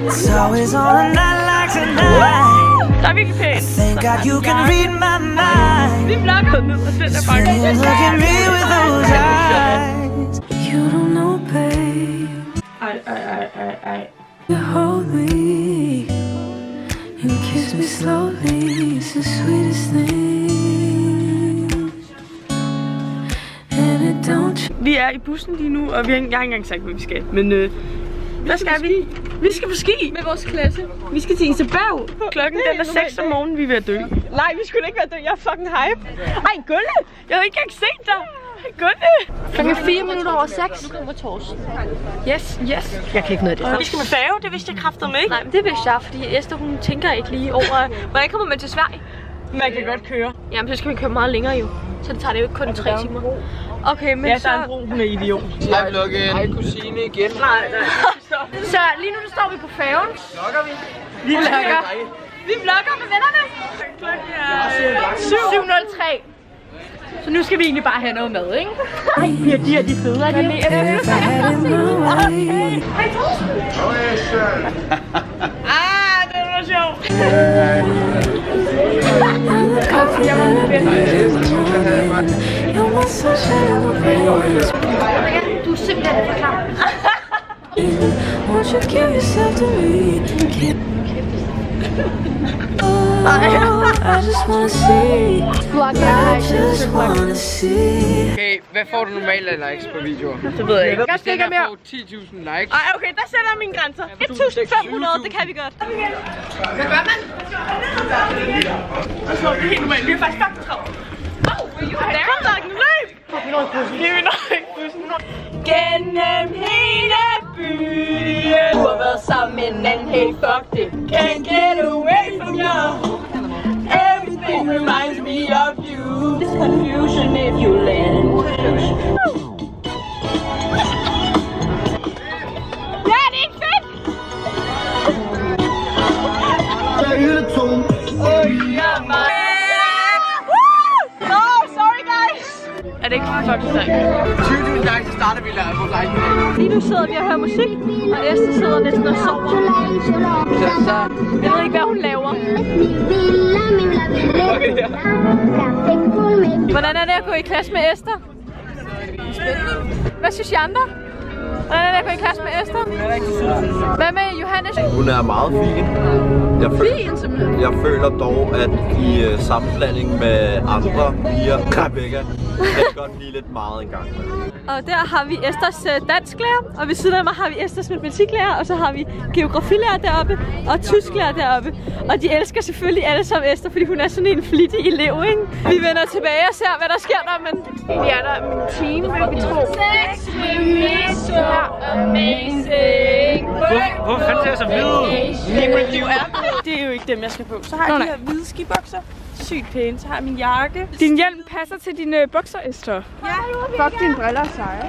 It's always on a night like tonight. Der er virkelig pænt. Thank God you can read my mind. Vi vlogger ned, og den er bare Look at me with those eyes. You don't know, babe. You hold me and kiss me slowly. It's the sweetest thing. And it don't. Vi er i bussen lige nu, og jeg har ikke engang sagt, hvad vi skal. Men hvad skal vi? Vi skal på ski med vores klasse. Vi skal til Isabel. Klokken den er 6 om morgenen, vi er ved at dø. Nej, vi skulle ikke være dø. Jeg er fucking hype. Ej, Gulle! Jeg havde ikke engang set dig. Gulle! Klokken er 4 minutter over 6. Nu kommer Tors. Yes. Jeg kan ikke noget af det. Vi skal med færge, det vidste jeg kraftedeme ikke. Nej, men det vidste jeg, fordi Esther hun tænker ikke lige over, hvordan kommer man til Sverige? Man kan godt køre. Jamen, så skal vi køre meget længere jo. Så det tager det jo ikke kun 3 timer. Okay, men ja, så... der er en bro, hun er idiot. Hej vloggen. Hej kusine igen. Nej. Så lige nu står vi på færgen. Vlogger vi? Vi vlogger. Vi vlogger med vennerne. Klokken er 7:03. Så nu skal vi egentlig bare have noget mad, ikke? Ej, bliver de her de fede, er de? Hej, Torsten! Det var sjovt. Du er simpelthen for klar. Won't you give yourself to me? I just wanna see. I just wanna see. Okay, hvad får du normalt af likes på videoer? Det ved jeg ikke. Hvis den her får 10.000 likes. Ej, okay, der sætter jeg mine grænser. 1.500, det kan vi godt. Hvad gør man? Altså, det er helt normalt. Vi er faktisk fucking travlt. Kom, Larken, løb! Vi når ikke bussen. Gennem hele byen. Du har været sammen med en anden, hey, fuck det. Can't get away from you. Everything reminds me of you. This confusion if you let it. Ja, det er ikke fedt! Er det ikke fucking sejt? 20.000 likes, så starter vi på like. Lige nu sidder vi og hører musik, og Esther sidder næsten og sover. Jeg ved ikke, hvad hun laver. Hvordan er det at gå i klasse med Esther? Hvad synes I andre? Hvordan er det at gå i klasse med Esther? Hvad med Johannes? Hun er meget fin. Jeg føler dog, at i sammenblanding med andre piger, Rebecca, kan godt blive lidt meget en gang. Og der har vi Esthers dansklærer, og ved siden af mig har vi Esthers matematiklærer, og så har vi geografilærer deroppe, og tysklærer deroppe. Og de elsker selvfølgelig alle sammen Esther, fordi hun er sådan en flittig elev, ikke? Vi vender tilbage og ser, hvad der sker der, men vi er der med team, vil vi tro. Amazing! Hvor fanden ser jeg så hvide? Det er jo ikke dem, jeg skal på. Så har jeg de her hvide skibukser. Sygt pæne. Så har jeg min jakke. Din hjelm passer til dine bukser, Esther. Ja. Fuck, dine briller er seje.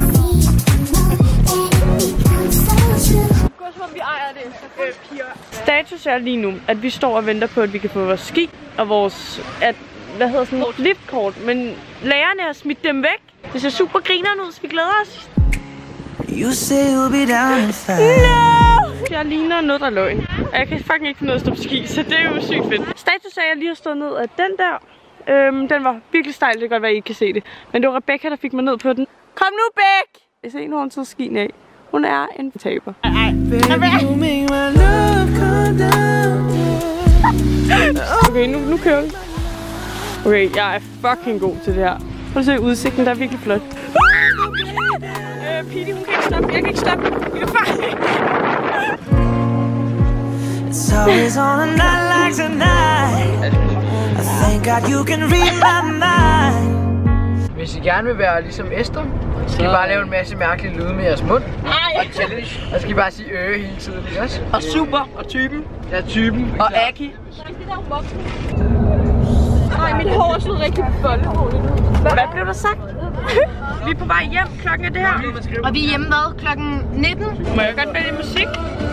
Gå som om vi ejer det. Status er lige nu, at vi står og venter på, at vi kan få vores ski og vores liftkort. Men lærerne har smidt dem væk. Det ser super grineren ud, så vi glæder os. You say you'll be down in five. No! Jeg ligner noget, der er løgn. Jeg kan fucking ikke finde noget at stå på ski, så det er jo sygt fedt. Status er, at jeg lige har stået ned af den der. Den var virkelig stejl, det kan godt være, I ikke kan se det. Men det var Rebecca, der fik mig ned på den. Kom nu, Bæk! Jeg ser, nu har hun taget skien af. Hun er en taber. Okay, nu kører vi. Okay, jeg er fucking god til det her. Prøv at se udsigten, der er virkelig flot. Pidi, hun kan ikke stoppe. Jeg kan ikke stoppe. Vi er færdige. It's always on a night like tonight. I thank God you can read my mind. Hvis I gerne vil være ligesom Esther, så skal I bare lave en masse mærkelige lyde med jeres mund. Og challenge. Og så skal I bare sige hele tiden, ikke også? Og super. Og typen. Ja, typen. Og Aki. Nej, mit hår er slået rigtig på folde. Hvad blev der sagt? Vi er på vej hjem. Klokken er det her. Og vi er hjemme hvad? Klokken 19? Må jeg godt vælge musik?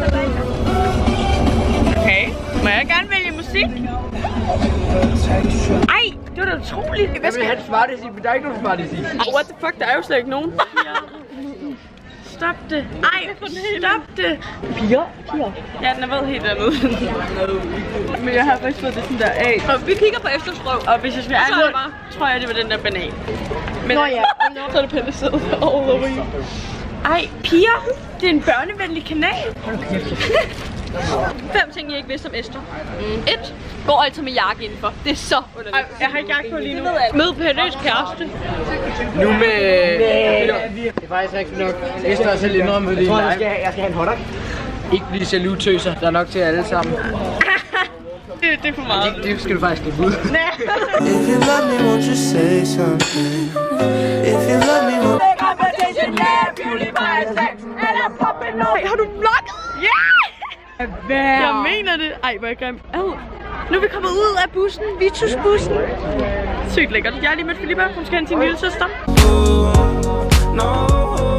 Okay. Må jeg gerne vælge musik? Ej, det var da utroligt. Hvad vil han svare det sige? Men der er ikke nogen svare det sige. What the fuck, der er jo slet ikke nogen. stop det. Ej, stop det. Piger? Ja, den er været helt andet. Men jeg har faktisk fået det sådan der af. Og vi kigger på eftersprøv. Og hvis jeg skal være ærlig, tror jeg, det var den der banan. Men Nå ja, så er det penicillin all over you. Ej, piger, det er en børnevenlig kanal. 5 ting, I ikke vidste om Esther. 1. Går altid med jakke indenfor. Det er så underligt. Ej, jeg har ikke jakke på lige nu. Mød Pettes kæreste. Nu med... Det er faktisk rigtig nok. Esther har selv indrømmet det i live. Jeg skal have en hotdog. Ikke blive jaloux, tøser. Der er nok til alle sammen. Det er for meget. Det skal du faktisk lægge ud. If you love me, won't you say something? If you love me, won't Har du vlogget? Ja! Jeg mener det. Ej, hvor er jeg grim. Nu er vi kommet ud af bussen. Vitus-bussen. Sygt lækkert. Jeg har lige mødt Filippa. Hun skal hen til sin lille søster. no.